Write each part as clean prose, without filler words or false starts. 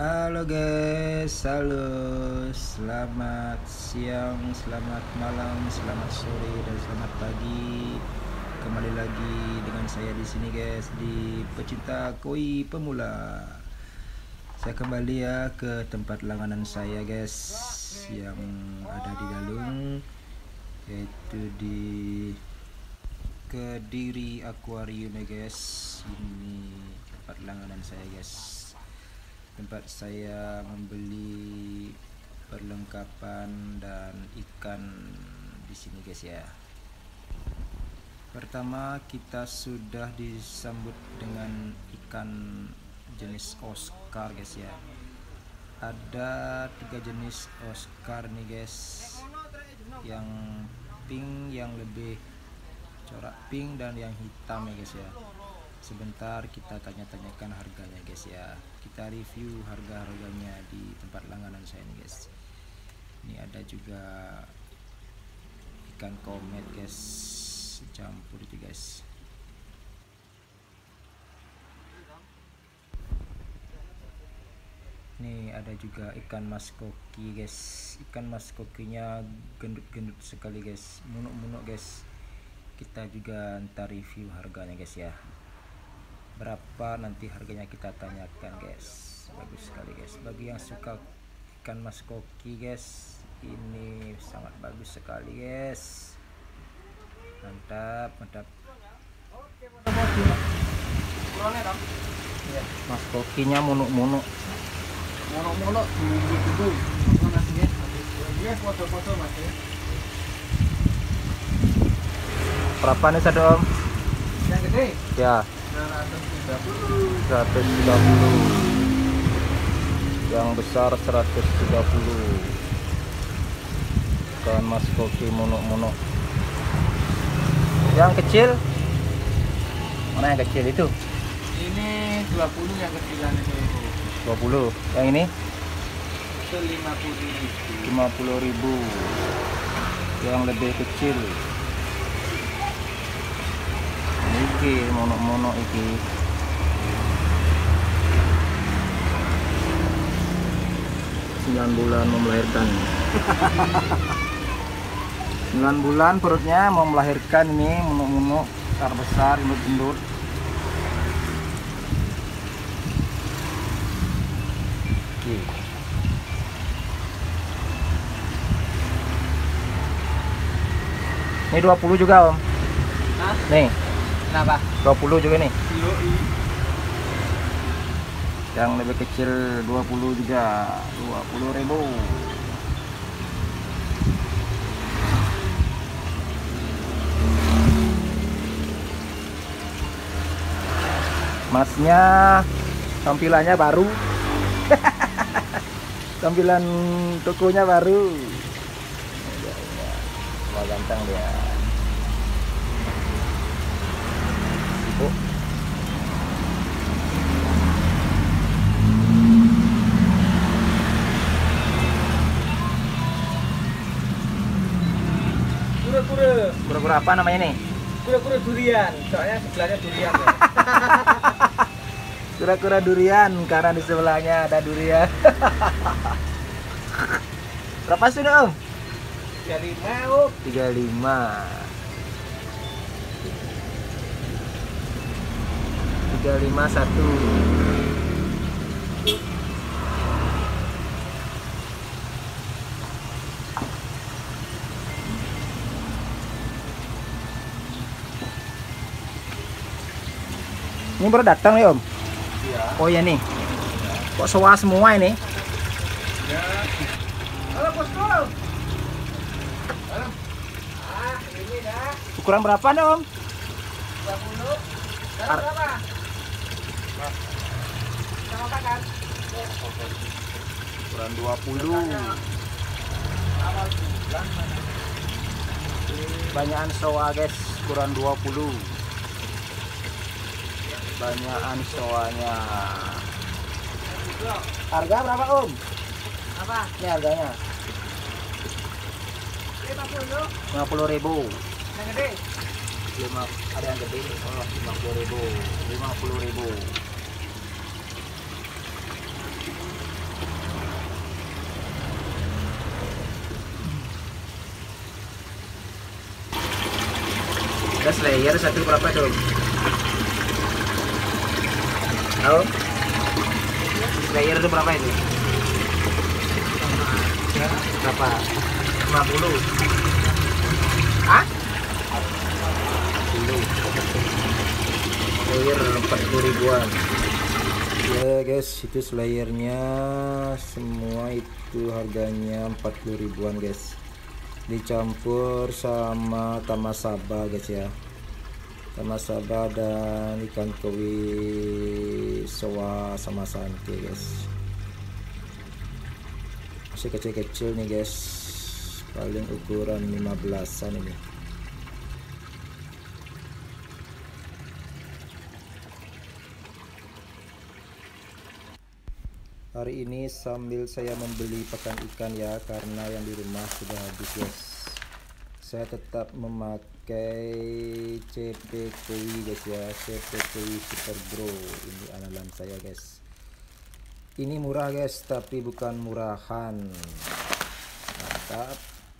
Halo guys, halo, selamat siang, selamat malam, selamat sore, dan selamat pagi. Kembali lagi dengan saya di sini guys, di Pecinta Koi Pemula. Saya kembali ya ke tempat langganan saya guys, yang ada di Dalung, yaitu di Kediri Aquarium ya guys. Ini tempat langganan saya guys, tempat saya membeli perlengkapan dan ikan di sini guys ya. Pertama kita sudah disambut dengan ikan jenis Oscar guys ya. Ada 3 jenis Oscar nih guys, yang pink, yang lebih corak pink, dan yang hitam ya guys ya. Sebentar kita tanya-tanyakan harganya guys ya. Kita review harga-harganya di tempat langganan saya nih guys. Ini ada juga ikan komet guys, campur itu guys. Ini ada juga ikan mas koki guys. Ikan mas kokinya gendut-gendut sekali guys, munuk-munuk guys. Kita juga ntar review harganya guys ya. Berapa nanti harganya kita tanyakan guys. Bagus sekali guys. Bagi yang suka ikan mas koki guys, ini sangat bagus sekali guys. Mantap, mantap. Mas kokinya munuk-munuk. Monok-monok gitu. Iya, foto-foto Mas ya. Berapa nih satu om? Yang gede Ya, 130. 130. Yang besar 130. Ikan mas koki munuk-munuk. Yang kecil? Mana yang kecil itu? Ini 20 yang kecilan itu. 20. Yang ini? Itu 50.000. 50.000. Yang lebih kecil iki monok-monok iki 9 bulan mau melahirkan. 9 bulan perutnya mau melahirkan. Ini monok-monok besar, indut-indut. Ini 20 juga om. Hah? Nih Kenapa? 20 juga nih. Yoi. Yang lebih kecil 20 juga. 20.000. Masnya tampilannya baru. Tampilan tokonya baru. Wah, ganteng dia. Sibuk. Kura-kura apa namanya nih? Kura-kura durian. Soalnya sebelahnya durian ya. Kura-kura durian, karena di sebelahnya ada durian. Berapa sudah om? 35 Om. 35. 351. Ini baru datang nih om? Iya. Oh iya nih. Kok sewa semua ini? Ya. Halo bosku. Halo. Ah, ini dah. Ukuran berapa nih om? 20. Sekarang berapa? Sama makan. Ukuran 20. Awal bulan mana? Banyakan soa guys, ukuran 20. Banyakan soanya. Harga berapa om? Apa? Ini harganya 50. 50.000. Yang gede. Ada yang gede nih, 50.000. 50.000. Gas layer satu berapa dong? Tahu? Layer itu berapa itu? Berapa? 50. Hah? 10. Layer 40 ribuan. Ya guys, itu slayernya semua itu harganya 40 ribuan guys, dicampur sama tamasaba guys ya, tamasaba dan ikan koi soa sama sanke guys. Masih kecil-kecil nih guys, paling ukuran 15an ini. Hari ini sambil saya membeli pakan ikan ya, karena yang di rumah sudah habis guys. Saya tetap memakai CP Koi guys ya, CP Koi Super Grow. Ini andalan saya guys. Ini murah guys, tapi bukan murahan. Mantap.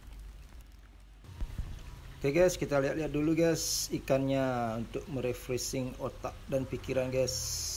Oke guys, kita lihat-lihat dulu guys ikannya untuk merefreshing otak dan pikiran guys.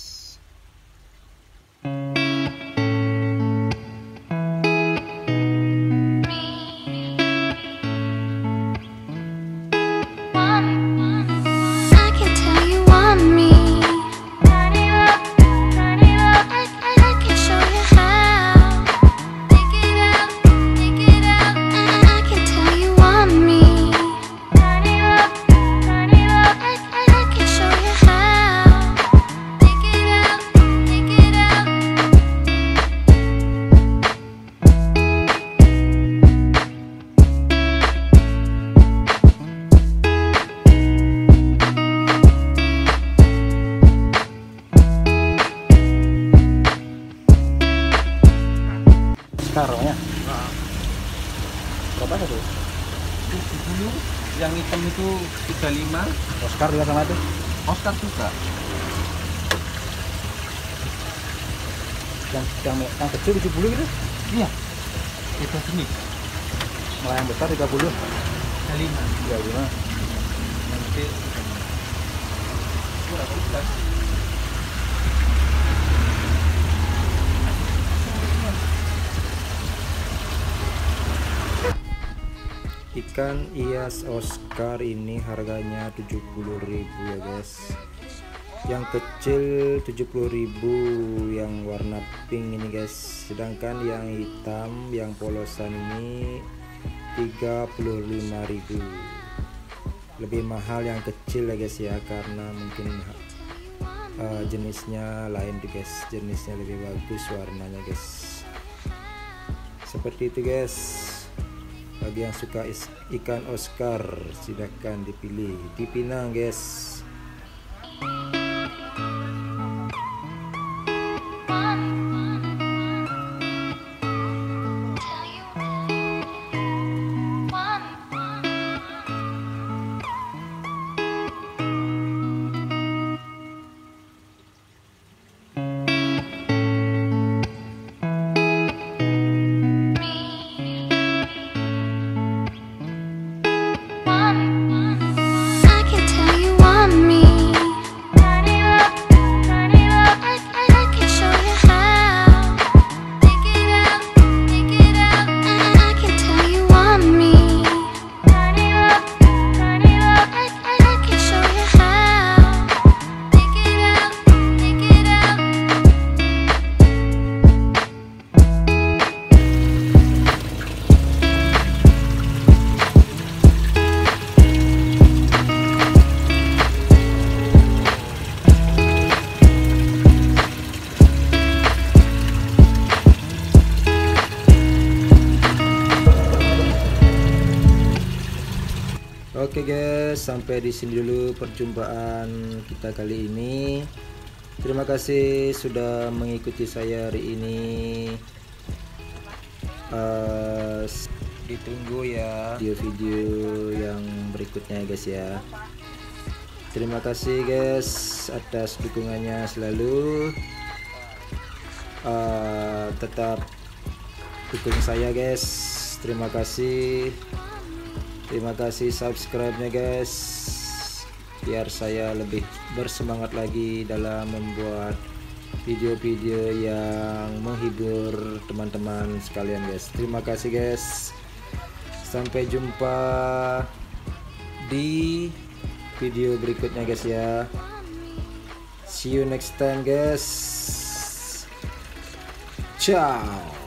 Oscar-nya. Berapa satu? 70. Yang hitam itu 35. Oscar juga sama tuh. Oscar juga. Yang kecil 70 gitu? Iya. Itu sini. Malah yang besar 30. 35. Ya gimana? Nanti berapa belas? Ikan hias Oscar ini harganya 70.000 ya guys. Yang kecil 70.000, yang warna pink ini guys. Sedangkan yang hitam, yang polosan ini 35.000. Lebih mahal yang kecil ya guys ya, karena mungkin jenisnya lain tuh guys. Jenisnya lebih bagus warnanya guys. Seperti itu guys. Bagi yang suka ikan Oscar, silahkan dipilih di Pinang guys. Oke guys, sampai di sini dulu perjumpaan kita kali ini. Terima kasih sudah mengikuti saya hari ini. Ditunggu ya video-video yang berikutnya guys ya. Terima kasih guys atas dukungannya selalu. Tetap dukung saya guys. Terima kasih. Terima kasih subscribe-nya guys, biar saya lebih bersemangat lagi dalam membuat video-video yang menghibur teman-teman sekalian guys. Terima kasih guys, sampai jumpa di video berikutnya guys ya. See you next time guys. Ciao.